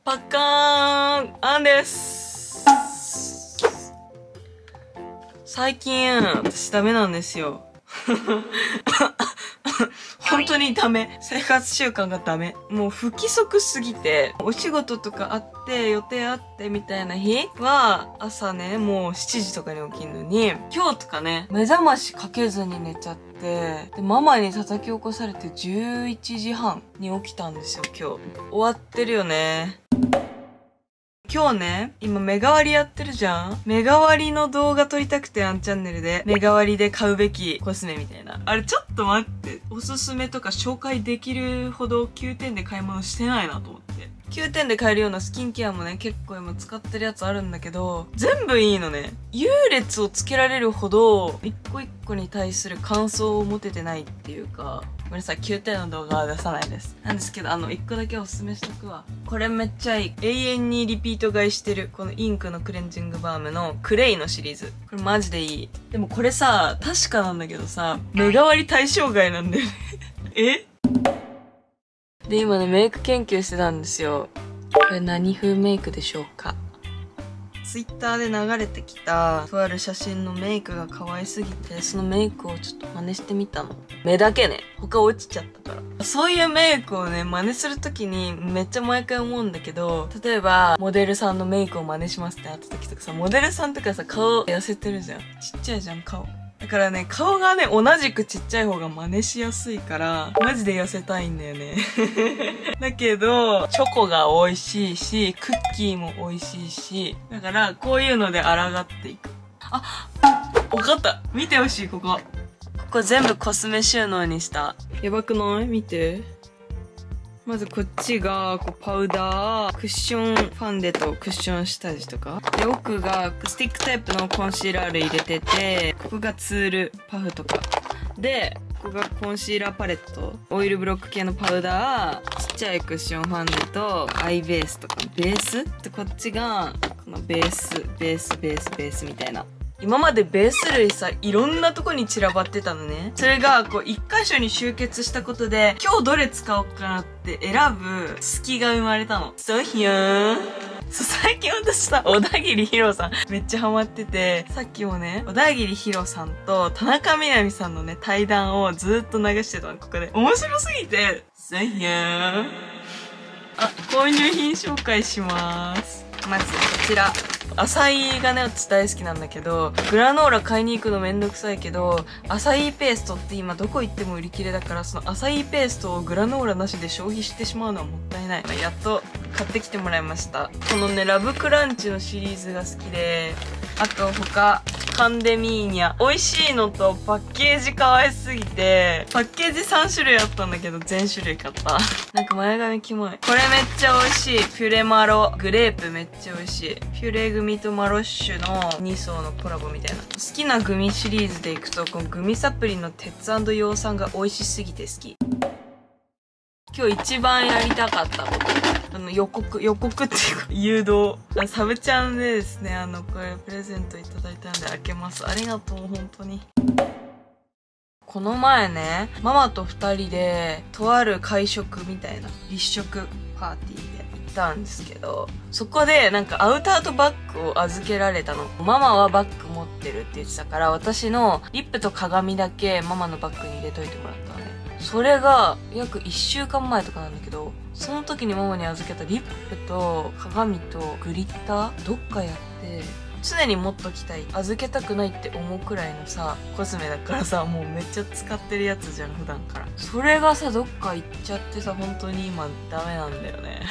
パッカーンアンです。最近、私ダメなんですよ。本当にダメ。生活習慣がダメ。もう不規則すぎて、お仕事とかあって、予定あってみたいな日は、朝ね、もう7時とかに起きるのに、今日とかね、目覚ましかけずに寝ちゃって、で、ママに叩き起こされて11時半に起きたんですよ、今日。終わってるよね。今日ね、今目代わりやってるじゃん。目代わりの動画撮りたくて、アンチャンネルで。目代わりで買うべきコスメみたいな。あれちょっと待って。おすすめとか紹介できるほど9点で買い物してないなと思って。9点で買えるようなスキンケアもね、結構今使ってるやつあるんだけど、全部いいのね。優劣をつけられるほど、一個一個に対する感想を持ててないっていうか、ごめんなさい、9点の動画は出さないです。なんですけど、1個だけおすすめしとくわ。これめっちゃいい。永遠にリピート買いしてる、このインクのクレンジングバームのクレイのシリーズ。これマジでいい。でもこれさ、確かなんだけどさ、目代わり対象外なんだよね。え？で、今ね、メイク研究してたんですよ。これ何風メイクでしょうか？ツイッターで流れてきたとある写真のメイクが可愛すぎて、そのメイクをちょっと真似してみたの。目だけね。他落ちちゃったから。そういうメイクをね、真似するときにめっちゃ毎回思うんだけど、例えば、モデルさんのメイクを真似しますってなった時とかさ、モデルさんとかさ、顔痩せてるじゃん。ちっちゃいじゃん、顔。だからね、顔がね、同じくちっちゃい方が真似しやすいから、マジで痩せたいんだよね。だけど、チョコが美味しいし、クッキーも美味しいし、だから、こういうので抗っていく。あ、わかった。見てほしい、ここ。ここ全部コスメ収納にした。やばくない？見て。まずこっちがこうパウダー、クッションファンデとクッション下地とか。で、奥がスティックタイプのコンシーラー類入れてて、ここがツール、パフとか。で、ここがコンシーラーパレット、オイルブロック系のパウダー、ちっちゃいクッションファンデとアイベースとか。ベースで、こっちがこのベースみたいな。今までベース類さ、いろんなとこに散らばってたのね。それが、こう、一箇所に集結したことで、今日どれ使おうかなって選ぶ隙が生まれたの。そうひよーん。そう、最近私さ、小田切ヒロさんめっちゃハマってて、さっきもね、小田切ヒロさんと田中みな実さんのね、対談をずーっと流してたの、ここで。面白すぎて、そうひよーん。あ、購入品紹介しまーす。まず、こちら。アサイがね、私大好きなんだけど、グラノーラ買いに行くのめんどくさいけど、アサイペーストって今どこ行っても売り切れだから、そのアサイペーストをグラノーラなしで消費してしまうのはもったいない。やっと買ってきてもらいました。このね、ラブクランチのシリーズが好きで、あと他、カンデミーニャ。美味しいのとパッケージ可愛すぎて、パッケージ3種類あったんだけど全種類買った。なんか前髪キモい。これめっちゃ美味しい。ピュレマロ。グレープめっちゃ美味しい。ピュレグミとマロッシュの2層のコラボみたいな。好きなグミシリーズでいくと、このグミサプリの鉄&葉酸が美味しすぎて好き。今日一番やりたかったこと。予告っていうか、誘導。サブちゃんでですね、これプレゼントいただいたんで開けます。ありがとう、本当に。この前ね、ママと2人で、とある会食みたいな、立食パーティーで行ったんですけど、そこでなんかアウターとバッグを預けられたの。ママはバッグ持ってるって言ってたから、私のリップと鏡だけママのバッグに入れといてもらったのね。それが約1週間前とかなんだけど、その時にママに預けたリップと鏡とグリッターどっかやって、常に持っときたい、預けたくないって思うくらいのさ、コスメだからさ、もうめっちゃ使ってるやつじゃん、普段から。それがさ、どっか行っちゃってさ、本当に今ダメなんだよね。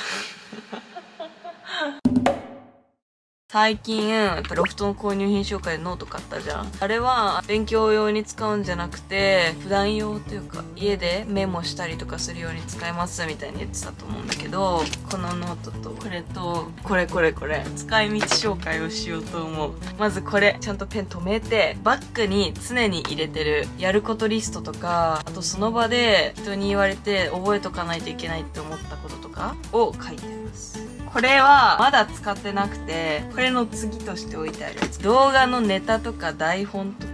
最近、ロフトの購入品紹介でノート買ったじゃん。あれは、勉強用に使うんじゃなくて、普段用というか、家でメモしたりとかするように使いますみたいに言ってたと思うんだけど、このノートと、これと、これ。使い道紹介をしようと思う。まずこれ、ちゃんとペン止めて、バッグに常に入れてる、やることリストとか、あとその場で人に言われて覚えとかないといけないって思ったこととかを書いてます。これはまだ使ってなくて、これの次として置いてあるやつ。動画のネタとか台本と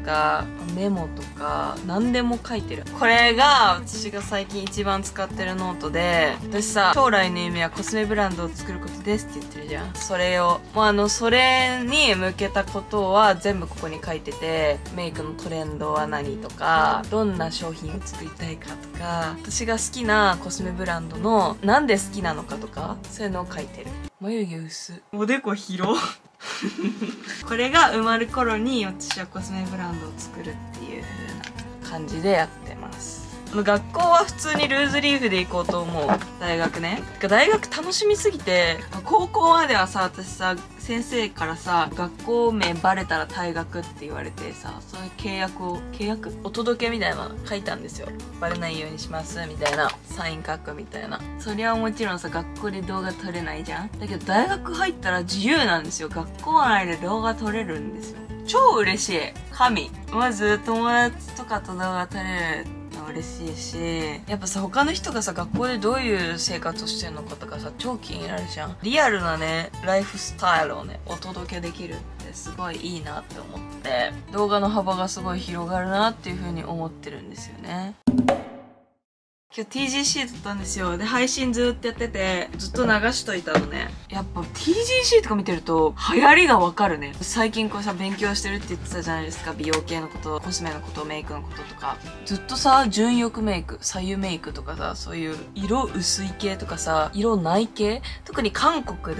かメモとか何でも書いてる。これが私が最近一番使ってるノートで、私さ、将来の夢はコスメブランドを作ることですって言ってるじゃん。それをもうそれに向けたことは全部ここに書いてて、メイクのトレンドは何とか、どんな商品を作りたいかとか、私が好きなコスメブランドのなんで好きなのかとか、そういうのを書いてる。眉毛薄。おでこ広。これが埋まる頃に私はコスメブランドを作るっていう風な感じでやってます。学校は普通にルーズリーフで行こうと思う。大学ね。大学楽しみすぎて、高校まではさ、私さ、先生からさ、学校名バレたら退学って言われてさ、そういう契約お届けみたいなの書いたんですよ。バレないようにします、みたいな。サイン書くみたいな。そりゃもちろんさ、学校で動画撮れないじゃん。だけど大学入ったら自由なんですよ。学校内で動画撮れるんですよ。超嬉しい。神。まず友達とかと動画撮れる。嬉しいし、やっぱさ、他の人がさ、学校でどういう生活をしてるのかとかさ、超気になるじゃん。リアルなね、ライフスタイルをね、お届けできるってすごいいいなって思って、動画の幅がすごい広がるなっていう風に思ってるんですよね。今日 TGC だったんですよ。で、配信ずーっとやってて、ずっと流しといたのね。やっぱ TGC とか見てると、流行りがわかるね。最近こうさ、勉強してるって言ってたじゃないですか。美容系のこと、コスメのこと、メイクのこととか。ずっとさ、純欲メイク、左右メイクとかさ、そういう色薄い系とかさ、色ない系、特に韓国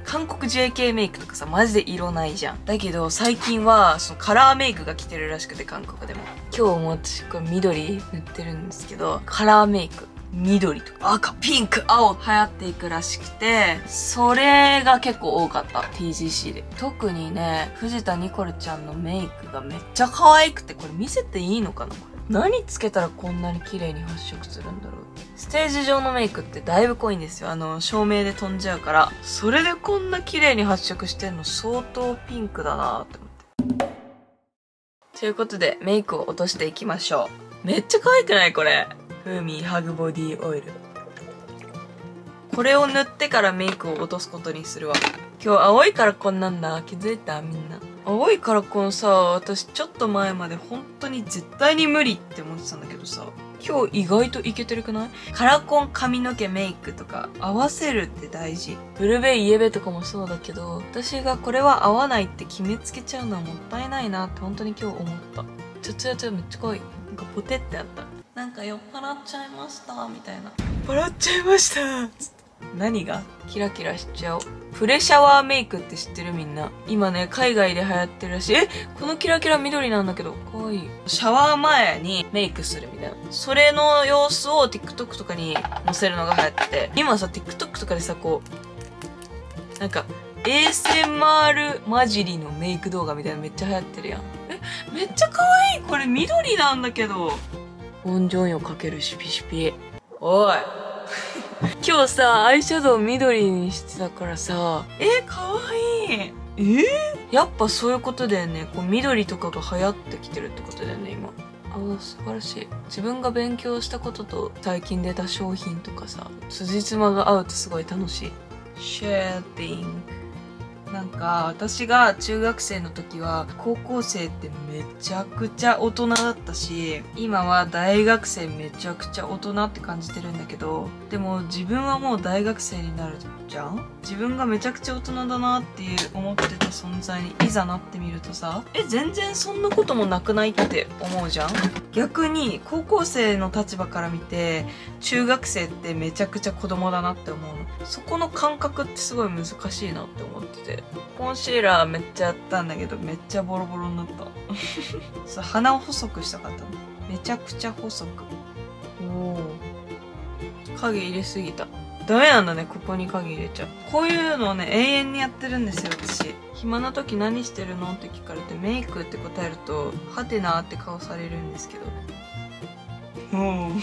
JK メイクとかさ、マジで色ないじゃん。だけど、最近は、そのカラーメイクが来てるらしくて、韓国でも。今日も私、これ緑塗ってるんですけど、カラーメイク。緑とか赤、ピンク、青流行っていくらしくて、それが結構多かった。TGC で。特にね、藤田ニコルちゃんのメイクがめっちゃ可愛くて、これ見せていいのかなこれ。何つけたらこんなに綺麗に発色するんだろう。ステージ上のメイクってだいぶ濃いんですよ。照明で飛んじゃうから。それでこんな綺麗に発色してんの相当ピンクだなって思って。ということで、メイクを落としていきましょう。めっちゃ可愛くないこれ。フーミーハグボディオイル。これを塗ってからメイクを落とすことにするわ。今日青いからこんなんだ。気づいたみんな。青いからこのさ、私ちょっと前まで本当に絶対に無理って思ってたんだけどさ、今日意外とイケてるくない？カラコン、髪の毛、メイクとか合わせるって大事。ブルベイエベとかもそうだけど、私がこれは合わないって決めつけちゃうのはもったいないなって本当に今日思った。ツヤツヤめっちゃ可愛い。なんかポテってあった。なんか酔っ払っちゃいましたみたいな。酔っ払っちゃいましたつって。何がキラキラしちゃおう。プレシャワーメイクって知ってるみんな。今ね、海外で流行ってるらしい。このキラキラ緑なんだけど、かわいい。シャワー前にメイクするみたいな。それの様子を TikTok とかに載せるのが流行ってて。今さ、TikTok とかでさ、こう、なんか、ASMR 混じりのメイク動画みたいなのめっちゃ流行ってるやん。めっちゃかわいい。これ緑なんだけど。温情よかけるシュピシュピ。おい。今日さ、アイシャドウ緑にしてたからさ、かわいい。やっぱそういうことだよね。こう緑とかが流行ってきてるってことだよね、今。素晴らしい。自分が勉強したことと最近出た商品とかさ、辻褄が合うとすごい楽しい。シェーティング。なんか私が中学生の時は高校生ってめちゃくちゃ大人だったし、今は大学生めちゃくちゃ大人って感じてるんだけど、でも自分はもう大学生になるじゃん。自分がめちゃくちゃ大人だなっていう思ってた存在にいざなってみるとさ、全然そんなこともなくないって思うじゃん。逆に高校生の立場から見て中学生ってめちゃくちゃ子供だなって思うの。そこの感覚ってすごい難しいなって思ってて、コンシーラーめっちゃやったんだけどめっちゃボロボロになったそう、鼻を細くしたかったの。めちゃくちゃ細く。影入れすぎた。ダメなんだね、ここに影入れちゃう。こういうのをね、永遠にやってるんですよ、私。暇な時何してるのって聞かれて、メイクって答えると、はてなーって顔されるんですけど。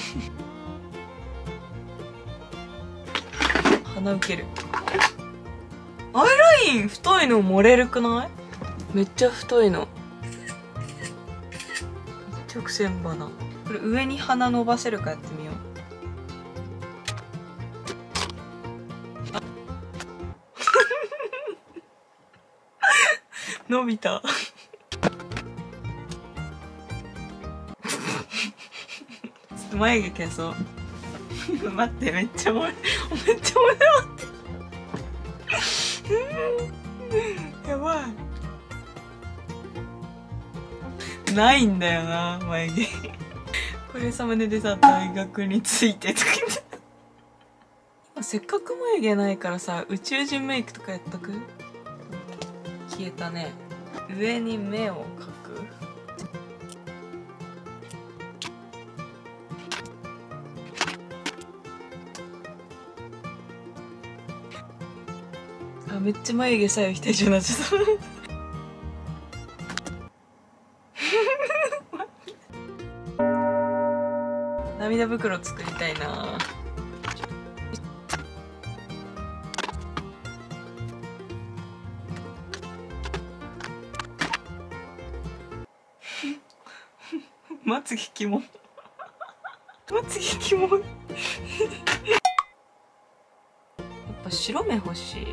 鼻受ける。アイライン太いの漏れるくない？めっちゃ太いの。直線鼻。これ上に鼻伸ばせるかやってみよう。伸びた。 眉毛消そう待って、めっちゃ盛ってやばい。ないんだよな、眉毛。これサムネでさ、大学についてとか言って。今せっかく眉毛ないからさ、宇宙人メイクとかやっとく？消えたね。上に目を描く。あ、めっちゃ眉毛左右非対称になっちゃった涙袋作りたいな。まつげキモまつげキモやっぱ白目欲しい。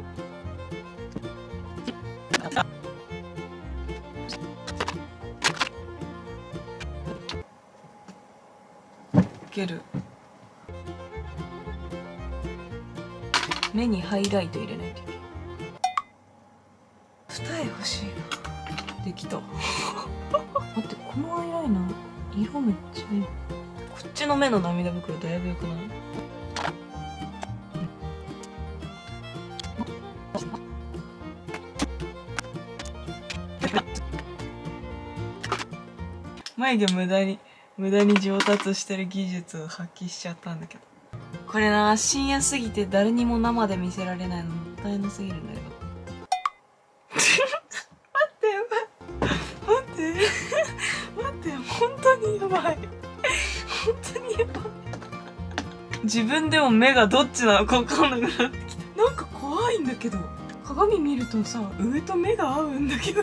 いける。目にハイライト入れないといけない。二重欲しいな。できた。待って、このアイライナー色めっちゃいい。こっちの目の涙袋だいぶ良くない？眉毛無駄に上達してる技術を発揮しちゃったんだけど、これな、深夜すぎて誰にも生で見せられないのもったいなすぎるんだけど待って本当にやばい本当にやばい。自分でも目がどっちなのか分かんなくなってきた。なんか怖いんだけど、鏡見るとさ、上と目が合うんだけど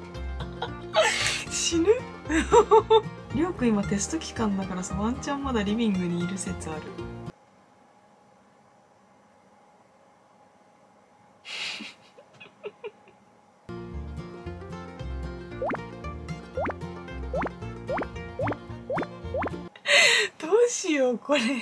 死ぬりょうくん今テスト期間だからさ、ワンチャンまだリビングにいる説あるどうしようこれ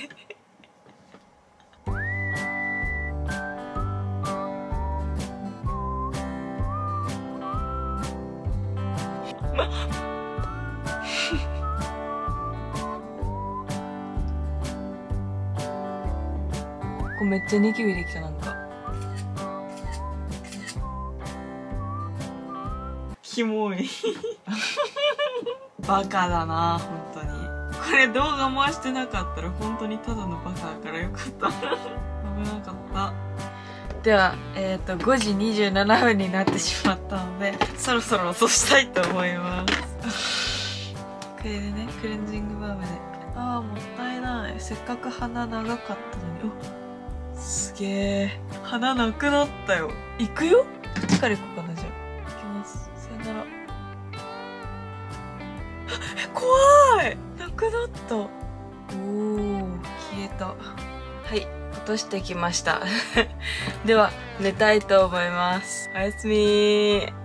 これめっちゃニキビできた。なんかキモいバカだな本当に。これ動画回してなかったら本当にただのバカだからよかった危なかった。では5時27分になってしまったので、そろそろ落としたいと思いますこれでね、クレンジングバームで。ああもったいない。せっかく鼻長かったのに。お、すげえ、鼻なくなったよ。行くよ。どっから行こうかな。じゃあ行きます。さよなら怖い、なくなった。おー、消えた。はい、落としてきましたでは寝たいと思います。おやすみー。